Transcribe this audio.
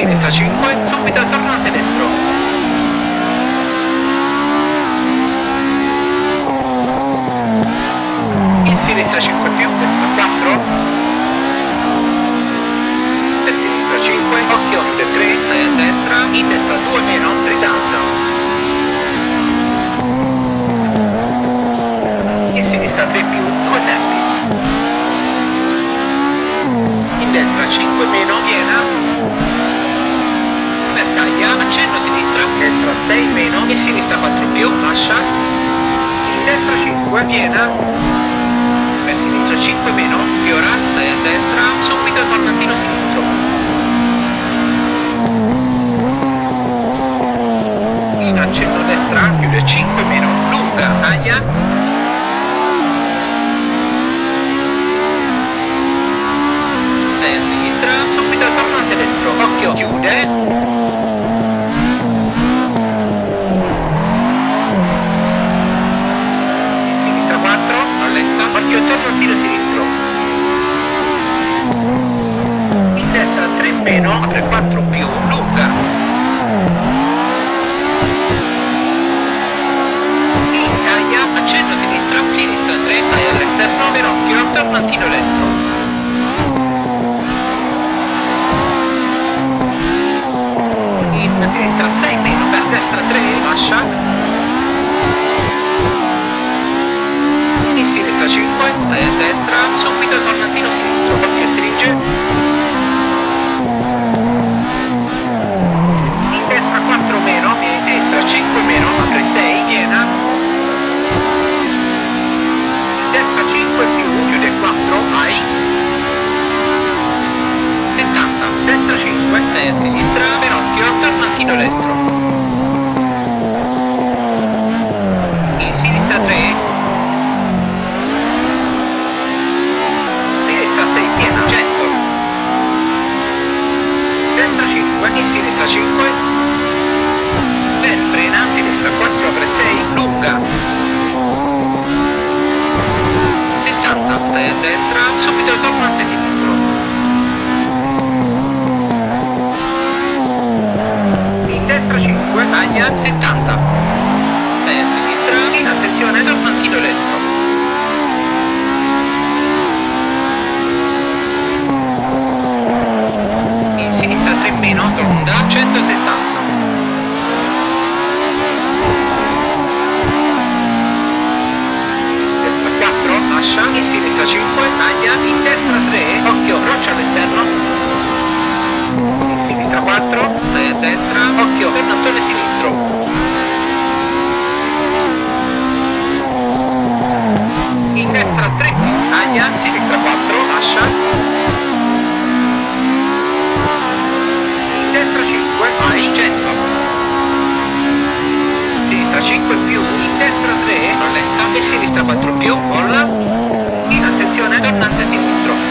sinistra 5, subito tornante destro. In sinistra 5 più, destra 4. Per sinistra 5, occhio, chiude 3, 6 a destra, in destra 2 meno, ritarda. In sinistra 3 più, 2 tempi. In destra 5 meno, piena. Per taglia, accenno a sinistra, destra 6 meno, in sinistra 4 più, lascia. In destra 5, piena. Per sinistra 5 meno, fiora, 6 a destra, subito tornantino sinistro. In accenno destra, chiude 5 meno, lunga, taglia. 6 a sinistra, subito tornante destro, occhio, chiude. Occhio, tornantino sinistro. In destra 3 meno, apre 4 più, lunga. In taglia, accenno a sinistra, sinistra 3, taglia all'esterno, per occhio, tornantino destro. In sinistra 6 meno, per destra 3, lascia. 5, 6 a destra, subito tornantino sinistro, occhio stringe. In destra 4 meno, in destra 5 meno, apre 6, piena. In destra 5 più, chiude 4, vai. 70, destra 5, 6 a sinistra, per occhio, tornantino destro. In sinistra 3. In sinistra 5, per frena, sinistra 4 apre 6, lunga. 70, stai a destra, subito tornante sinistro. In destra 5, taglia, 70. Stai a sinistra, in attenzione, tornantino destro. Meno, tonda, 170. Destra 4, lascia, in sinistra 5, taglia, in destra 3, occhio, roccia all'esterno. In sinistra 4, stai a destra, occhio, tornantone sinistro. In destra 3, taglia, in sinistra 4, lascia. Destra 5, vai, 100. Sinistra 5 più, in destra 3, rallenta, e sinistra 4 più, molla. In attenzione, tornante sinistro.